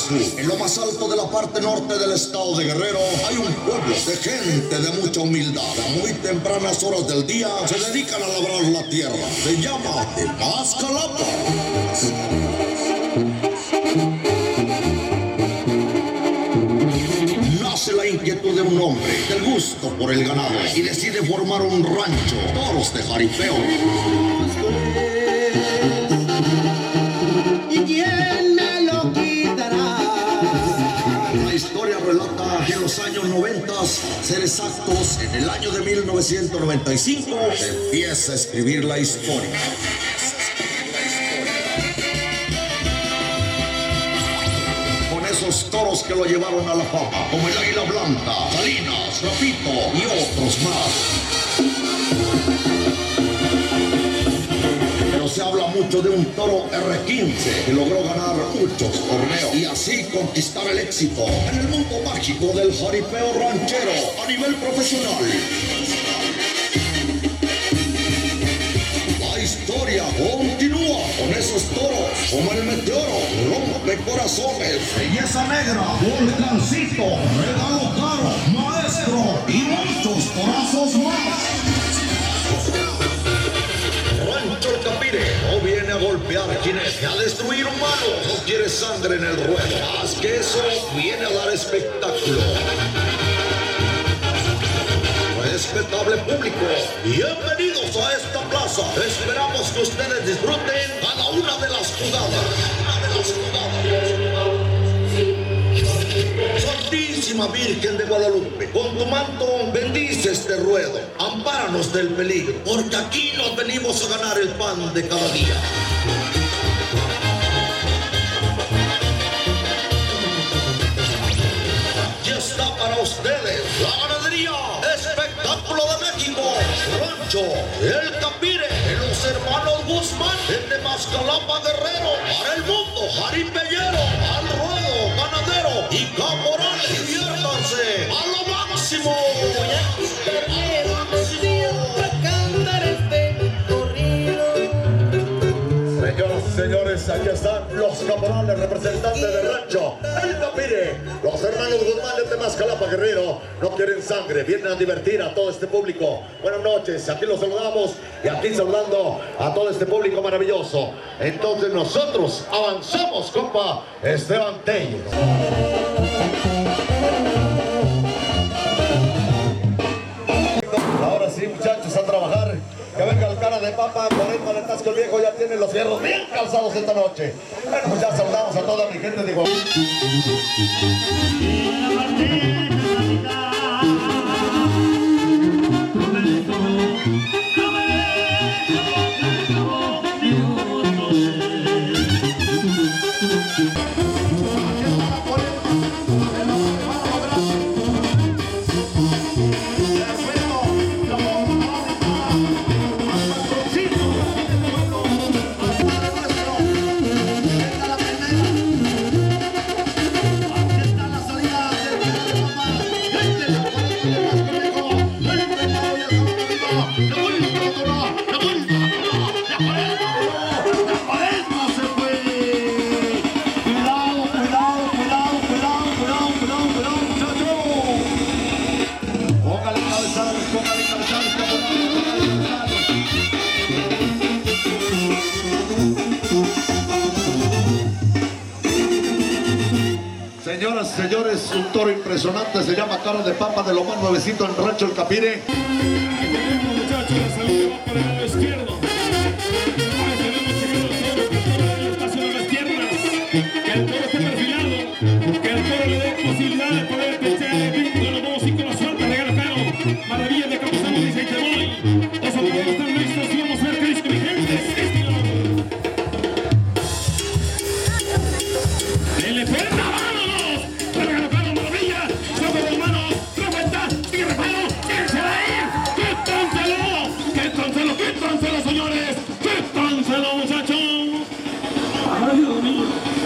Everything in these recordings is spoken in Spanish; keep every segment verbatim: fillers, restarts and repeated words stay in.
Sur. En lo más alto de la parte norte del estado de Guerrero hay un pueblo de gente de mucha humildad. A muy tempranas horas del día se dedican a labrar la tierra. Se llama Temascalapa. Nace la inquietud de un hombre, del gusto por el ganado, y decide formar un rancho, Toros de Jaripeo. ¿Y quién me lo quitará? La historia relata que en los años noventa, ser exactos, en el año de mil novecientos noventa y cinco, se empieza a escribir la historia. Esos toros que lo llevaron a la fama, como el Águila Blanca, Salinas, Rafito y otros más. Pero se habla mucho de un toro erre quince que logró ganar muchos torneos y así conquistar el éxito en el mundo mágico del jaripeo ranchero a nivel profesional. La historia continúa con esos toros como el Meteoro, Rompe Corazones, Belleza Negra, Volcancito, Regalo Caro, Maestro y muchos torazos más. Rancho El Capire no viene a golpear jinetes, a destruir humanos, no quiere sangre en el ruedo, más que eso viene a dar espectáculo. Respetable público, bienvenidos a esta plaza. Esperamos que ustedes disfruten cada una de las jugadas. Una de las jugadas. Santísima Virgen de Guadalupe, con tu manto bendice este ruedo. Ampáranos del peligro, porque aquí nos venimos a ganar el pan de cada día. Ya está para ustedes la ganadería Espectáculo de México, Rancho El Capire, de los hermanos Guzmán, el de Temascalapa Guerrero, para el mundo jaripellero, al ruedo, ganadero y caporal, diviértanse a lo máximo. Voy a quitarme el vestido para cantar este corrido. Señoras y señores, aquí están los caporales representantes del Rancho El Capire. Los hermanos Guzmán de Temascalapa Guerrero no quieren sangre, vienen a divertir a todo este público. Buenas noches, aquí los saludamos y aquí saludando a todo este público maravilloso. Entonces nosotros avanzamos, compa Esteban Tello. Ahora sí, muchachos, a trabajar. Que venga el cara de papa, por ahí paletas que el viejo ya tiene los fierros bien calzados esta noche. Bueno, pues ya saludamos a toda mi gente de Guadalajara. Señoras y señores, un toro impresionante, se llama Cara de Papa, de lo más nuevecito en Rancho El Capire. Ahí tenemos, muchachos, la salida va por el lado izquierdo. Ahí tenemos, chicos, el espacio de las piernas. Que el toro esté perfilado, que el toro le dé posibilidad de poder pechar el vínculo. Los dos cinco, la suelta, regalo caro. Maravilla de Campos Santos y te voy. Los soldados están listos y vamos a ver qué disco vigentes. Estilo. ¡Le pega! Señores, quítanselo, muchachos. Ay, Dios mío.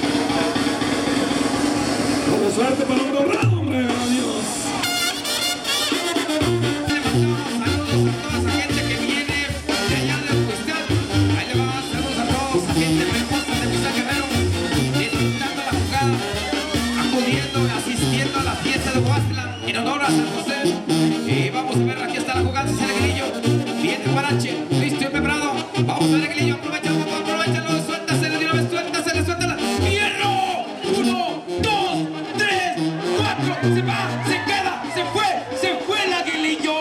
Con suerte para un dorado, hombre, adiós. Y vamos a ver, aquí está la jugada, es el Aguilillo. Viene Guarache, listo y preparado. Vamos a ver, Aguilillo, aprovechalo, aprovechalo, suéltasele de una vez, suéltasele, suéltala. ¡Hierro! Uno, dos, tres, cuatro, se va, se queda, se fue, se fue el Aguilillo.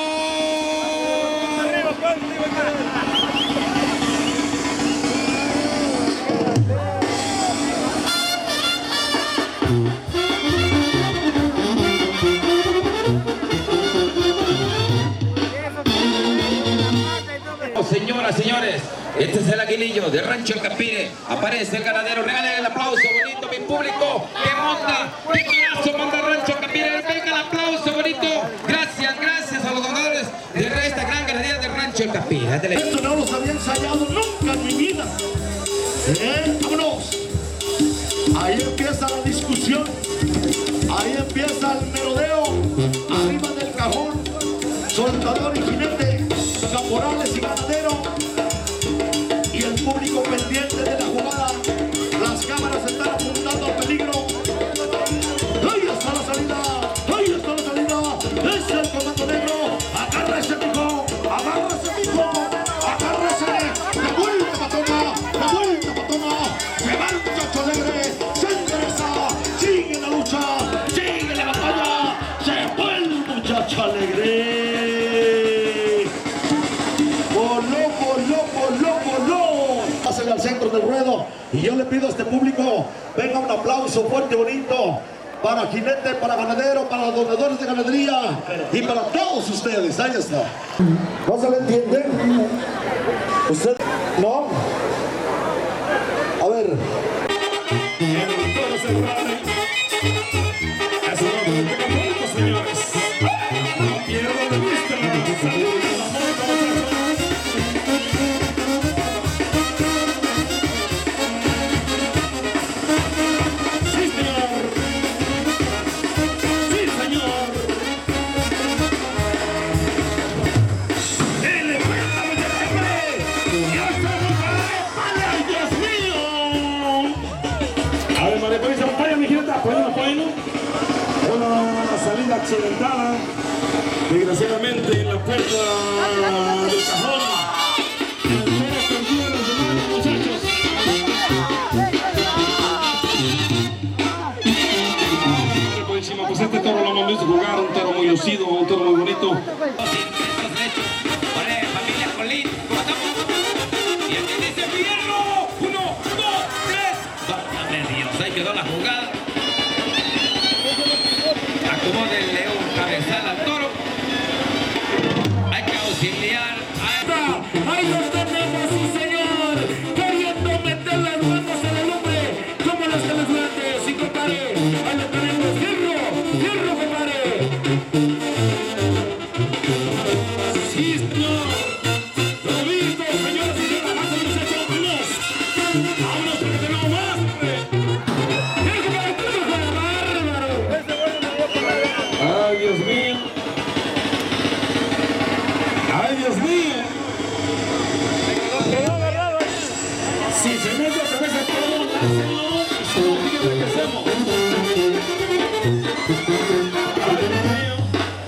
Señoras, señores, este es el Aguilillo de Rancho El Capire. Aparece el ganadero. Regalen el aplauso bonito, mi público. ¡Qué monta! ¡Qué corazo manda Rancho El Capire! Venga el aplauso bonito. Gracias, gracias a los ganadores de esta gran ganadería de Rancho El Capire. Esto no los había ensayado nunca en mi vida. ¿Eh? ¡Vámonos! Ahí empieza la discusión. Ahí empieza el merodeo. Arriba del cajón. Soldador y jinete. Caporales y ganadero. Y el público pendiente de la jugada. Las cámaras están apuntando al peligro. ¡Ahí está la salida! ¡Ahí está la salida! ¡Es el comando negro! ¡Agárrese, mijo! ¡Agárrese, mijo! ¡Agárrese! ¡La vuelta, patona! ¡La vuelta, patona! ¡Se va el muchacho alegre! ¡Se endereza! ¡Sigue la lucha! ¡Sigue la batalla! ¡Se fue el muchacho alegre! ¡Voló, voló, voló, voló! Pásenle al centro del ruedo. Y yo le pido a este público, venga un aplauso fuerte, bonito. Para jinete, para ganadero, para los donadores de ganadería y para todos ustedes. Ahí está. ¿No se le entiende? ¿Usted? ¿No? A ver. Eso no me pega pronto, señores. No pierdan de vista la salud de la monta, muchachos. Sí, señor. Sí, señor. ¡Dele vuelta, muchachos! ¡Ya está! ¡Ay, Dios mío! A ver, María Teresa, vaya mi jineta, apoyen, apoyen. Una salida accidentada, desgraciadamente en la puerta del cajón. El toro perdió los demás, muchachos. Por encima, pues este toro lo hemos visto jugar, un toro muy lucido, un toro muy bonito. Familia Colín, ¿cómo estamos? Y aquí dice Fierro. Uno, dos, tres. Válgame Dios, ahí quedó la jugada. Acomode el león cabezal al toro. Hay que auxiliar. ¡Ahí los tenemos, sí señor! Queriendo meter las manos en el hombre, como los elefantes, sí compadre. Ahí lo tenemos, fierro, fierro compadre. Sí, señor. Lo he visto, señoras y señores. Más muchachos, vámonos. Vámonos porque tenemos más. Ay, Dios mío. Ay, Dios mío. Si se mete otra vez el toro, láncelo. Si no, dígame qué hacemos. Ay, Dios mío.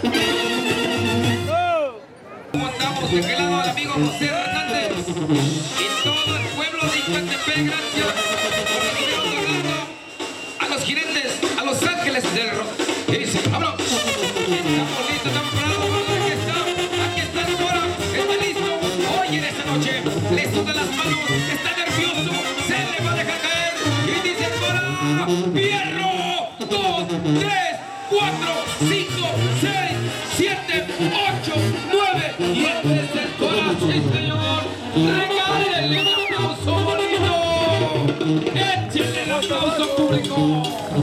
¿Cómo estamos? De aquel lado el amigo José Hernández y todo el pueblo de Icatepec. Gracias por seguir honrando a los jinetes, a los ángeles del rock. Y dice, vámonos. Estamos listos, estamos preparados. Aquí está, aquí está el toro. Está listo. Hoy en esta noche le suda las manos. Está nervioso. Se le va a dejar caer. Y dice el toro. Fierro. Dos, tres, cuatro, cinco, seis, siete, ocho, nueve. Y este es el toro, sí señor. Regálenle un aplauso bonito. Échenle el aplauso público.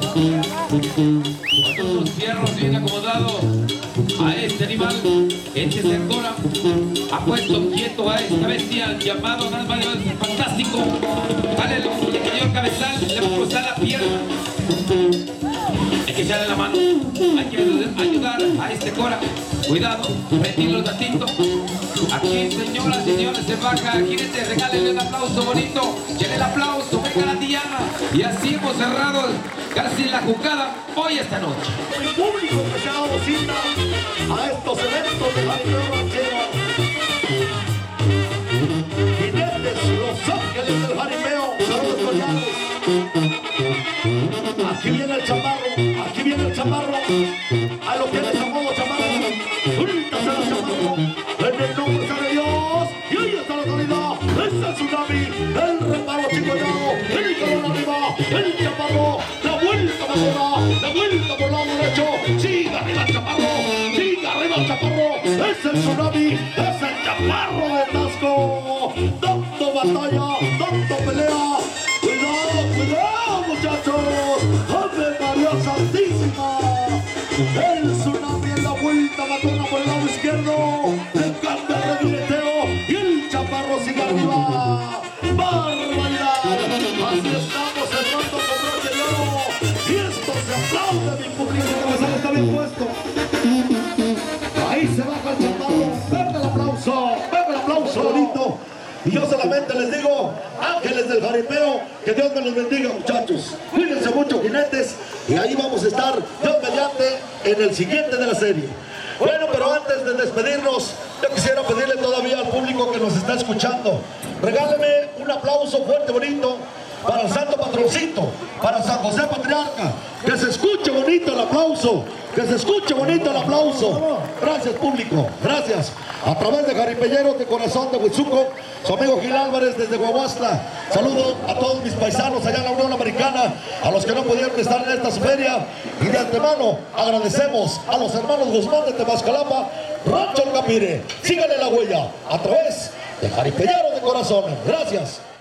Cuando los fierros bien acomodados a este animal, este es el Cora, ha puesto quieto a esta bestia llamado nada más fantástico. Aleluya, señor cabezal, le va a cruzar la pierna. hay que echarle la mano, hay que ayudar a este Cora. Cuidado, metí los gatitos. Aquí, señoras y señores, se baja. Jinete, regálenle un aplauso bonito. Llega el aplauso, venga la Diana. Y así hemos cerrado casi la jugada hoy esta noche. El público que se ha dado cita a estos eventos de Jaripeo Ranchero. Jinetes, Los Ángeles del Jaripeo. Saludos cordiales. Aquí viene el chamarro, aquí viene el chamarro. A lo que les amodo chamarro. Suéltase la chamarro. En el nombre de Dios. Y ahí está la calidad. Es el tsunami. El reparo chicoteado. El calor arriba. El chamarro. La vuelta madura. La vuelta por lado derecho. Siga arriba el chamarro. Siga arriba el chamarro. Es el tsunami. Es el chamarro de Tasco. Dando batalla. Dando pelea. Cuidado, cuidado, muchachos. ¡Ave María Santísima! El tsunami en la vuelta matona por el lado izquierdo. El cambio de regueteo y el chaparro sigue arriba. ¡Barbaridad! Así estamos cerrando con broche de oro. Y esto se aplaude, mi público. El cabezal está bien puesto. Ahí se baja el chaparro. Venga el aplauso. Venga el aplauso bonito. Y yo solamente les digo, ángeles del jaripeo, que Dios me los bendiga, muchachos. Cuídense mucho, jinetes, y ahí vamos a estar, Dios mediante, en el siguiente de la serie. Bueno, pero antes de despedirnos, yo quisiera pedirle todavía al público que nos está escuchando, regáleme un aplauso fuerte, bonito, para el santo patroncito, para San José Patriarca. Que se escuche bonito el aplauso, que se escuche bonito el aplauso. Gracias, público, gracias. A través de Jaripeyeros de Corazón de Huitzuco, su amigo Gil Álvarez desde Guaguasla. Saludo a todos mis paisanos allá en la Unión Americana, a los que no pudieron estar en esta feria. Y de antemano agradecemos a los hermanos Guzmán de Temascalapa, Rancho El Capire. Síganle la huella a través de Jaripeyeros de Corazón. Gracias.